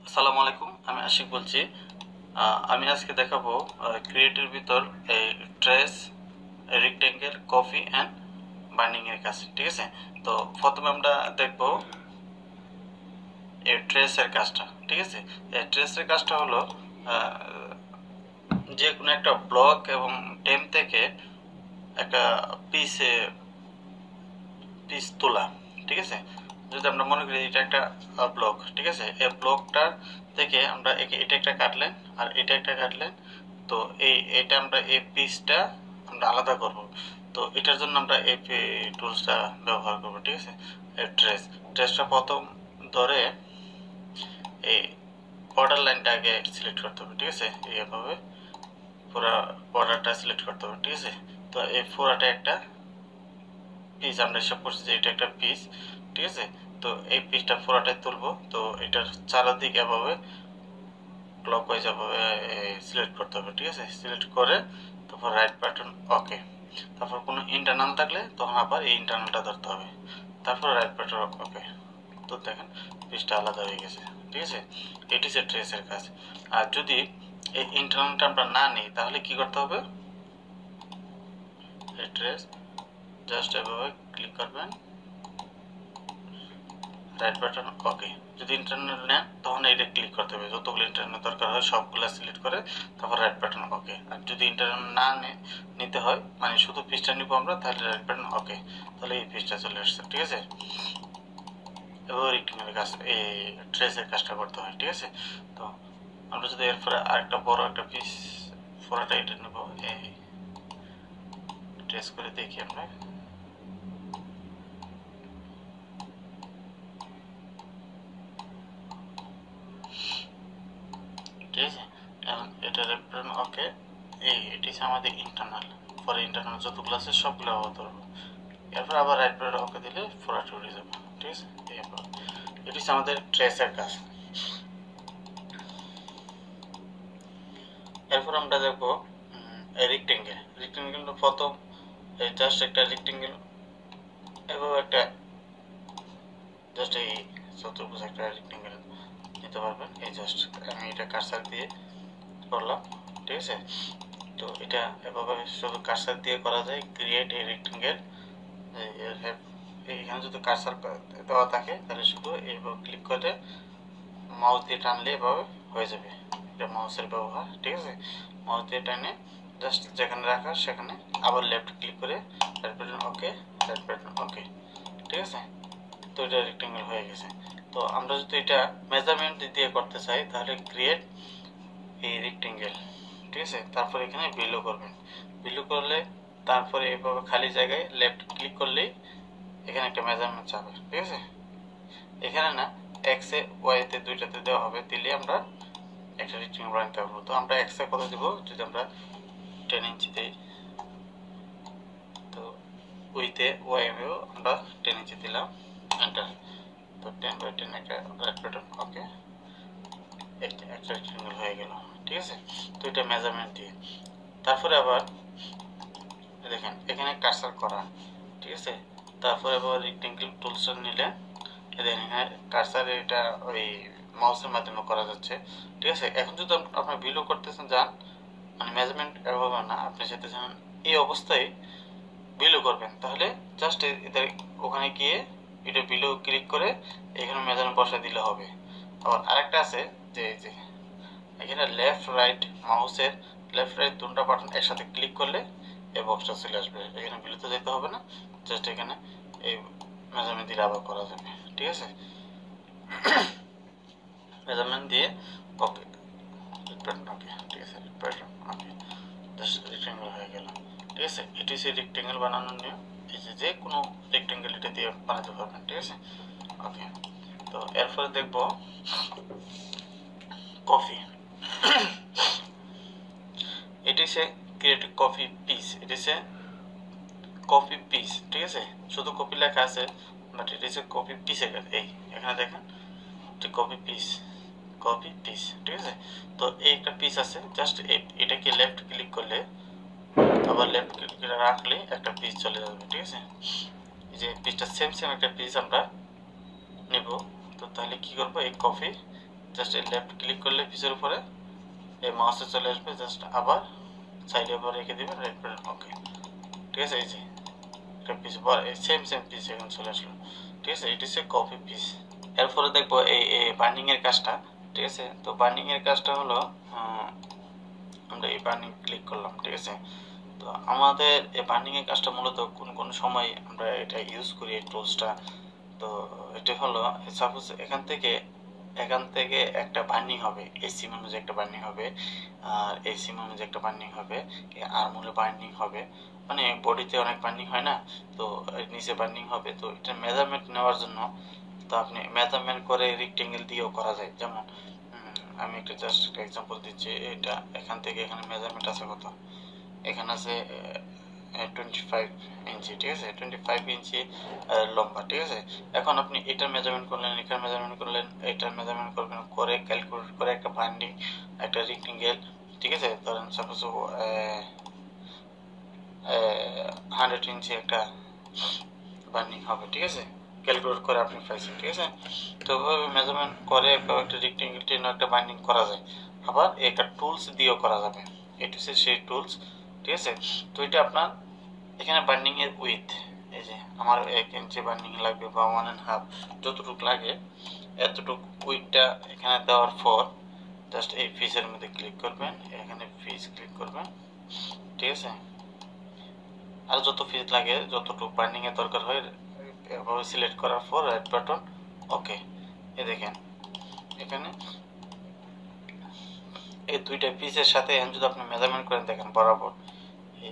আসসালামু আলাইকুম, আমি আশিক বলছি। আমি আজকে দেখাবো ক্রিয়েটের ভিতর এই trace, rectangle, copy and binding এর কাজ। ঠিক আছে, তো প্রথমে আমরা দেখবো এই ট্রেসের কাজটা। ঠিক আছে, এই ট্রেসের কাজটা হলো যে কোনো একটা ব্লক এবং টেম থেকে একটা পিস তোলা। ঠিক আছে, যদি আমরা মনে করি এটা একটা ব্লক, ঠিক আছে, এই ব্লকটার থেকে আমরা এটা একটা কাটলেন আর এটা একটা কাটলেন, তো এটা আমরা এই পিসটা আমরা আলাদা করব। তো এটার জন্য আমরা এই টুলসটা ব্যবহার করব। ঠিক আছে, এই ট্রেসটা প্রথম ধরে এই বর্ডার লাইনটা আগে সিলেক্ট করতে হবে। ঠিক আছে, এইভাবে পুরো বর্ডারটা সিলেক্ট করতে হবে। ঠিক আছে, তো এই পুরাটা একটা পিস আমরা হিসাব করছি যে এটা একটা পিস। ঠিক আছে, তো এই পিসটা পুরাটাই তুলবো। তো এটার চারদিকে এভাবে ক্লকওয়াইজ এভাবে সিলেক্ট করতে হবে। ঠিক আছে, সিলেক্ট করে তারপর রাইট বাটন ওকে। তারপর কোনো ইন্টারনাল থাকলে তখন আবার এই ইন্টারনালটা ধরতে হবে, তারপর রাইট বাটন ওকে। তো দেখেন পিসটা আলাদা হয়ে গেছে। ঠিক আছে, এটি হচ্ছে ট্রেসের কাজ। আর যদি এই ইন্টারনালটা আমরা না নিই তাহলে কি করতে হবে, এই ট্রেস জাস্ট এভাবে ক্লিক করবেন, রাইট বাটন ওকে। যদি ইন্টারনেট নেন তখন এটা ক্লিক করতে হবে, যতগুলো ইন্টারনেট দরকার হয় সবগুলো সিলেক্ট করে তারপর রাইট বাটন ওকে। আর যদি ইন্টারনেট না নিতে হয়, মানে শুধু পিসটা নিব আমরা, তাহলে রাইট বাটন ওকে, তাহলে এই পিসটা চলে আসছে। ঠিক আছে, এবার রেক্টেঙ্গেলের কাজ, এই ট্রেসের কাজটা করতে হয়। ঠিক আছে, তো আমরা যদি এরপরে আরেকটা বড় একটা পিস পুরোটা এটা নেব, এই ট্রেস করে দেখি আমরা। ঠিক আছে, এখন এটা রেফারেন ওকে। এটি আমাদের ইন্টারনাল, পরে ইন্টারনাল যতগুলো আছে সবগুলো আবার ধরবো। এরপর আবার রাইট বাটন ওকে দিলে পুরোটা উঠে যাবে। ঠিক আছে, এটি আমাদের ট্রেসের কাজ। এরপর আমরা দেখবো রেক্টেঙ্গেল প্রথম জাস্ট একটা রেক্টেঙ্গেল এভাবে একটা জাস্ট এই চতুর্ভুজ একটা রেক্টেঙ্গেল নিতে পারবেন। এই জাস্ট আমি এটা কার্সার দিয়ে করলাম। ঠিক আছে, তো এটা এভাবে শুধু কার্সার দিয়ে করা যায়, ক্রিয়েট এ রেক্টেঙ্গেল। এইখানে যদি কার্সার দেওয়া থাকে তাহলে শুধু এইভাবে ক্লিক করে মাউস দিয়ে টানলে এভাবে হয়ে যাবে। এটা মাউসের ব্যবহার। ঠিক আছে, মাউস দিয়ে টানে জাস্ট যেখানে রাখা সেখানে আবার লেফট ক্লিক করে right button okay, right button okay. ঠিক আছে, তো এটা রেক্টেঙ্গেল হয়ে গেছে। তো আমরা যদি এটা মেজারমেন্ট দিয়ে করতে চাই তাহলে ক্রিয়েট এই রেক্টেঙ্গেল। ঠিক আছে, তারপর এখানে বিলো করবেন। বিলো করলে তারপরে এইভাবে খালি জায়গায় লেফট ক্লিক করলেই এখানে একটা মেজারমেন্ট চাবে। ঠিক আছে, এখানে না এক্স এ ওয়াই তে দুইটাতে দেওয়া হবে, দিলে আমরা একটা রেক্টেঙ্গেল বানাতে পারবো। তো আমরা এক্স এ কত দিব, যদি আমরা 10 ইঞ্চি দিই, তো উইতে ওয়াই এও আমরা 10 ইঞ্চি দিলাম, এন্টার। তো 10/10 একটা রাইট বাটন ওকে, একটা রেক্টেঙ্গেল হয়ে গেল। ঠিক আছে, তো এটা মেজারমেন্ট দিয়ে। তারপরে আবার দেখেন এখানে কার্সার করা। ঠিক আছে, তারপরে আবার রেক্টেঙ্গেল টুলসটা নিলে দেখেন এখানে কার্সার, এটা ওই মাউসের মাধ্যমে করা যাচ্ছে। ঠিক আছে, এখন যদি আপনি বিলো করতেছেন যান, মানে মেজারমেন্ট এভাবে না, আপনি চাইতেছেন এই অবস্থায় বিলো করবেন, তাহলে জাস্ট এদের ওখানে গিয়ে এটা বিলো ক্লিক করে এখানে মেজারমেন্ট বসায় দিলে হবে। আবার আরেকটা আছে যে এখানে লেফট রাইট মাউসের লেফট রাইট দুটো বাটন একসাথে ক্লিক করলে এই বক্সটা চলে আসবে। এখানে বিলোতে যেতে হবে না, জাস্ট এখানে এই মেজারমেন্ট দিলে আবার করা যাবে। ঠিক আছে, মেজারমেন্ট দিয়ে ওকে, ওকে। ঠিক আছে, ওকে, জাস্ট রেক্টেঙ্গেল হয়ে গেল। ঠিক আছে, এটি হচ্ছে রেক্টেঙ্গেল বানানোর নিয়ম। এই যে কোনো রেক্টেঙ্গেল এটা দিয়ে বানাতে পারবেন। ঠিক আছে, ওকে। তো এরপরে দেখবো কপি। এটি হচ্ছে ক্রিয়েট কপি পিস, এটি হচ্ছে কপি পিস। ঠিক আছে, শুধু কপি লেখা আছে, বাট এটি হচ্ছে কপি পিসের কাজ। এই এখানে দেখেন কপি পিস, কপি পিস। ঠিক আছে, তো এই একটা পিস আছে, জাস্ট এটাকে লেফট ক্লিক করলে আবার লেফট ক্লিক করে রাখলে একটা পিস চলে যাবে। ঠিক আছে, এই যে পিসটা সেম একটা পিস আমরা নেব। তো তাহলে কি করব, এই কপি জাস্ট এই লেফট ক্লিক করলে পিসের উপরে এই মাউসে চলে আসবে, জাস্ট আবার সাইডে আবার রেখে দিবেন, রাইট বাটন ওকে। ঠিক আছে, এই যে একটা পিস সেম পিস এখন চলে আসলো। ঠিক আছে, এটা হচ্ছে কপি পিস। এরপরে দেখবো এই বার্নিং এর কাজটা। ঠিক আছে, তো বার্নিং এর কাজটা হলো আমরা এই বার্নিং ক্লিক করলাম। ঠিক আছে, তো আমাদের এই বার্নিং এর কাজটা মূলত কোন কোন সময় আমরা এটা ইউজ করি এই টুলসটা। তো এটা হলো সাপোজ এখান থেকে একটা বার্নিং হবে, এই সিম অনুযায়ী একটা বার্নিং হবে, আর এই সিম অনুযায়ী একটা বার্নিং হবে, আর্মরে বার্নিং হবে, মানে বডিতে অনেক বার্নিং হয় না, তো নিচে বার্নিং হবে। তো এটা মেজারমেন্ট নেওয়ার জন্য তো আপনি মেজারমেন্ট করে রেক্টেঙ্গেল দিয়েও করা যায়। যেমন আমি একটা জাস্ট একটা এক্সাম্পল দিচ্ছি, এটা এখান থেকে এখানে মেজারমেন্ট আছে কত, এখানে আছে 25 ইঞ্চি। ঠিক আছে, 25 ইঞ্চি লম্বা। ঠিক আছে, এখন আপনি এটার মেজারমেন্ট করলেন, এটার মেজারমেন্ট করলেন, এটার মেজারমেন্ট করবেন, করে ক্যালকুলেট করে একটা বান্ডিং, একটা রেক্টেঙ্গেল। ঠিক আছে, ধরেন সাপোজ 100 ইঞ্চি একটা বান্ডিং হবে। ঠিক আছে, ক্যালকুলেট করে আপনি পাইছেন। ঠিক আছে, তো ওইভাবে মেজারমেন্ট করে একটা রেক্টেঙ্গেল টেনে একটা বাইন্ডিং করা যায়। আবার একটা টুলস দিয়েও করা যাবে, এটা হচ্ছে সেই টুলস। ঠিক আছে, তো এটা আপনার এখানে বার্নিং এর উইথ, এই যে আমার 1 ইঞ্চি বার্নিং লাগবে বা 1.5, যতটুকু লাগে এতটুকু উইথটা এখানে দেওয়ার পর জাস্ট এই পিসের মধ্যে ক্লিক করবেন, এখানে পিস ক্লিক করবেন। ঠিক আছে, আর যত পিস লাগে, যতটুকু বার্নিং এর দরকার হয় এভাবে সিলেক্ট করার পর রাইট বাটন ওকে। এই দেখেন এখানে এই দুইটা পিসের সাথে যদি আপনি মেজারমেন্ট করেন, দেখেন বরাবর এই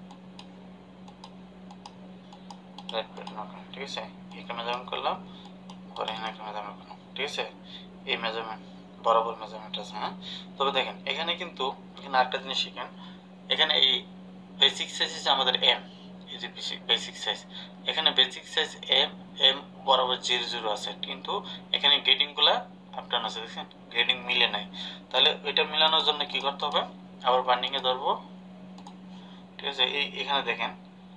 রাইট বাটন ওকে। ঠিক আছে, একটা মেজারমেন্ট করলাম, পরে এখানে একটা মেজারমেন্ট করলাম। ঠিক আছে, এই মেজারমেন্ট বরাবর মেজারমেন্ট আছে। হ্যাঁ, তবে দেখেন এখানে কিন্তু এখানে আরেকটা জিনিস শিখেন, এখানে এই বেসিক সাইজ হচ্ছে আমাদের এম, এই যে বেসিক সাইজ, এখানে বেসিক সাইজ এম বরাবর 0 আছে, কিন্তু এখানে গ্রেডিং গুলা আপনার আছে, দেখছেন গ্রেডিং মিলে নাই। তাহলে এটা মিলানোর জন্য কি করতে হবে, আবার বার্নিং এ ধরবো। ঠিক আছে, এখানে দেখেন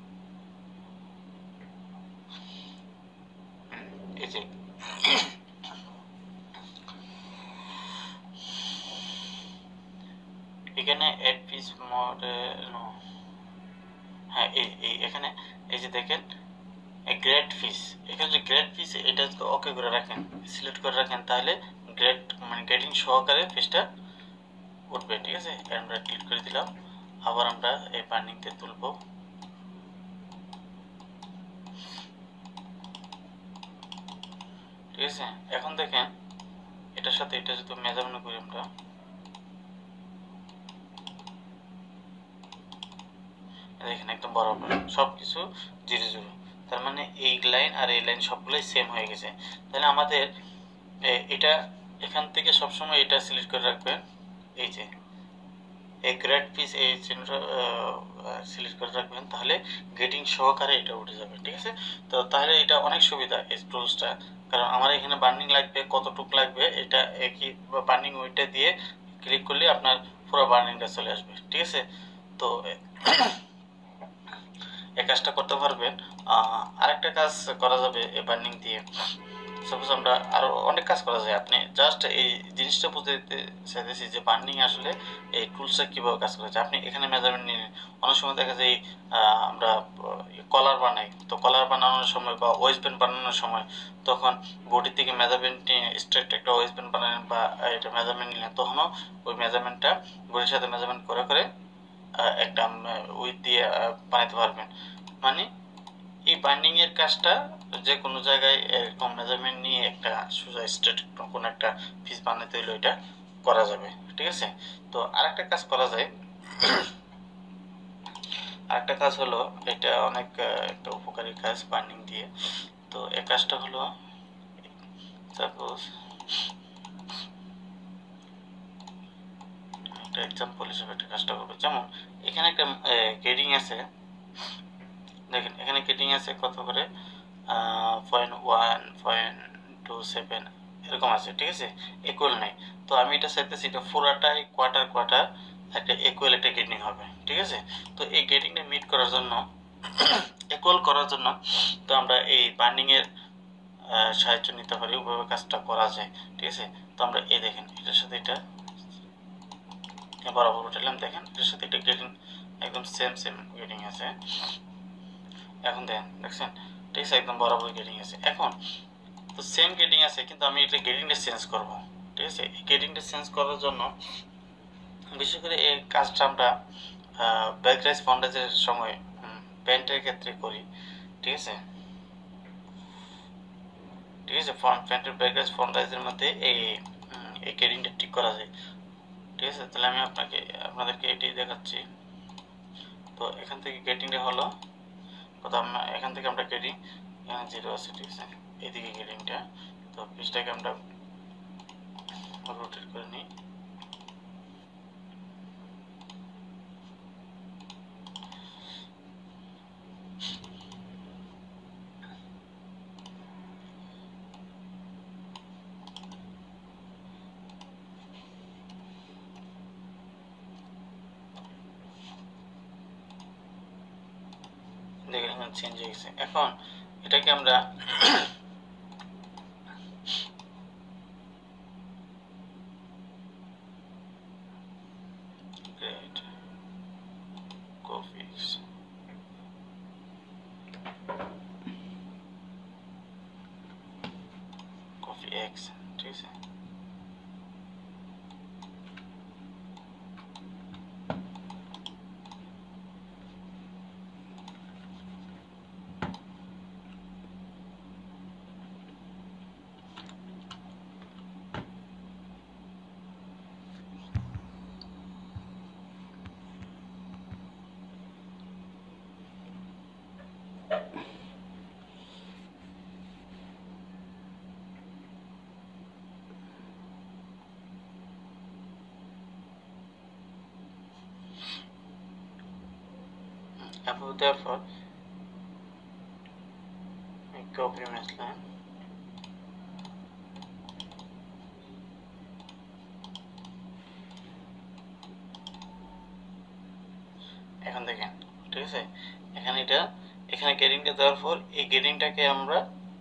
এই যে এখানে এড পিস মডেল, হ্যাঁ এখানে এই যে দেখেন গ্রেড পিস, এখানে যে গ্রেড পিস এটা যদি ওকে করে রাখেন, সিলেক্ট করে রাখেন, তাহলে গ্রেড মানে গ্রেডিং সহকারে পিসটা উঠবে। ঠিক আছে, আমরা ক্লিক করে দিলাম, আবার আমরা এই বার্নিংকে তুলবো। ঠিক আছে, এখন দেখেন এটার সাথে এটা যদি মেজারমেন্ট করি আমরা, দেখেন একদম বরাবর সবকিছু 0 তার মানে এই লাইন আর এই লাইন সবগুলোই সেম হয়ে গেছে। তাহলে আমাদের এটা এখান থেকে সবসময় এটা সিলেক্ট করে রাখবেন, এই যে এই গ্রেড পিস এই চিহ্নটা সিলেক্ট করে রাখবেন, তাহলে গ্রেডিং সহকারে এটা উঠে যাবে। ঠিক আছে, তো তাহলে এটা অনেক সুবিধা এই টুলসটা, কারণ আমার এখানে বার্নিং লাগবে কতটুকু লাগবে, এটা একই বার্নিং ওইটা দিয়ে ক্লিক করলে আপনার পুরো বার্নিংটা চলে আসবে। ঠিক আছে, তো এই কাজটা করতে পারবেন। আরেকটা কাজ করা যাবে এই বার্নিং দিয়ে, সাপোজ আমরা আরো অনেক কাজ করা যায়। আপনি জাস্ট এই জিনিসটা বুঝতে চাইতেছি যে বার্নিং আসলে এই টুলসটা কিভাবে কাজ করা যায়। আপনি এখানে মেজারমেন্ট নিয়ে অনেক সময় দেখা যায় আমরা কলার বানাই, তো কলার বানানোর সময় বা ওয়েস্ট ব্যান্ড বানানোর সময় তখন বডি থেকে মেজারমেন্ট নিয়ে স্ট্রেট একটা ওয়েস্ট ব্যান্ড বানালেন বা এটা মেজারমেন্ট নিলেন, তখনও ওই মেজারমেন্টটা বডির সাথে মেজারমেন্ট করে করে একটা উইথ দিয়ে বানাতে পারবেন। মানে এই বাইন্ডিং এর কাজটা যে কোনো জায়গায় এরকম মেজারমেন্ট নিয়ে একটা সোজা স্ট্রেট কোন একটা পিস বানাতে হলে এটা করা যাবে। ঠিক আছে, তো আরেকটা কাজ করা যায়, আরেকটা কাজ হলো এটা অনেক একটা উপকারী কাজ বাইন্ডিং দিয়ে। তো এই কাজটা হলো সাপোজ একটা এক্সাম্পল হিসেবে একটা কাজটা করবে, যেমন এখানে একটা গ্রেডিং আছে, দেখেন এখানে গ্রেডিং আছে কত করে 0.1 0.27 এরকম আছে। ঠিক আছে, ইকুয়াল নাই, তো আমি এটা চাইতেছি এটা পুরাটাই কোয়ার্টার একটা ইকুয়াল একটা গ্রেডিং হবে। ঠিক আছে, তো এই গ্রেডিংটা মিট করার জন্য ইকুয়াল করার জন্য তো আমরা এই বার্নিং এর সাহায্য নিতে পারি, ওইভাবে কাজটা করা যায়। ঠিক আছে, তো আমরা এই দেখেন এটার সাথে এটা বরাবর উঠালাম, দেখেন এটার সাথে এটা গেটিং একদম সেম গেটিং আছে। এখন দেখছেন ঠিক আছে, একদম বরাবর গেটিং আছে। এখন তো সেম গেটিং আছে, কিন্তু আমি এটা গেটিংটা চেঞ্জ করব। ঠিক আছে, এই গেটিংটা চেঞ্জ করার জন্য বিশেষ করে এই কাজটা আমরা ব্যাকরাইজ ফন্ডাইজের সময় প্যান্টের ক্ষেত্রে করি। ঠিক আছে, প্যান্টের ব্যাকরাইজ ফন্ডাইজের মধ্যে এই গেটিংটা ঠিক করা যায়। ঠিক আছে, তাহলে আমি আপনাদেরকে এটি দেখাচ্ছি। তো এখান থেকে গেটিংটা হলো প্রথম, এখান থেকে আমরা গেটিং এখানে 0 আছে। ঠিক আছে, এইদিকে গেটিংটা, তো পিসটাকে আমরা রোটেট করে নিই। দেখেন চেঞ্জ হয়ে গেছে। এখন এটাকে আমরা কপি এক্স, ঠিক আছে, therefore I copy image line, এখন দেখেন ঠিক আছে, এখানে গেটিংটা দেওয়ার পর এই গেটিংটাকে আমরা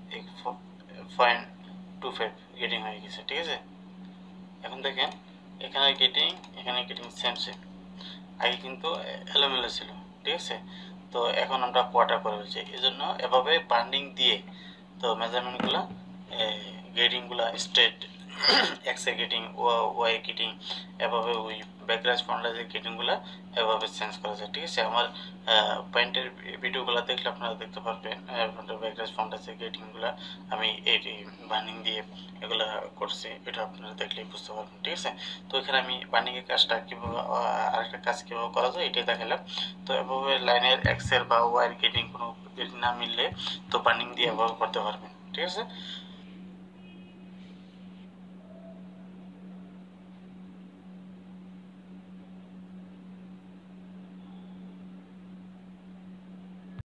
0.25 গেটিং হয়ে গেছে। ঠিক আছে, এখন দেখেন এখানে গেটিং সেম আগে কিন্তু এলোমেলো ছিল। ঠিক আছে, তো এখন আমরা কোয়ার্টার করে ফেলছি, এই জন্য এভাবে বান্ডিং দিয়ে তো মেজারমেন্টগুলো গেটিংগুলো স্ট্রেট এক্স এর গেটিং, ওয়াই গেটিং, এভাবে ওই ব্যাকরাইজ ফ্রন্টরাইজের গেটিংগুলো এভাবে চেঞ্জ করা যায়। ঠিক আছে, আমার পয়েন্টের ভিডিওগুলো দেখলে আপনারা দেখতে পারবেন ব্যাকরাইজ ফ্রন্টরাইজের গেটিংগুলো আমি এই বান্ডিং দিয়ে এগুলা করছি, এটা আপনারা দেখলেই বুঝতে পারবেন। ঠিক আছে, তো এখানে আমি বান্ডিংয়ের কাজটা কীভাবে আরেকটা কাজ কীভাবে করা যায় এটাই দেখালাম। তো এভাবে লাইনের এক্সের বা ওয়াইয়ের গেটিং কোনো না মিললে তো বান্ডিং দিয়ে এভাবে করতে পারবেন। ঠিক আছে।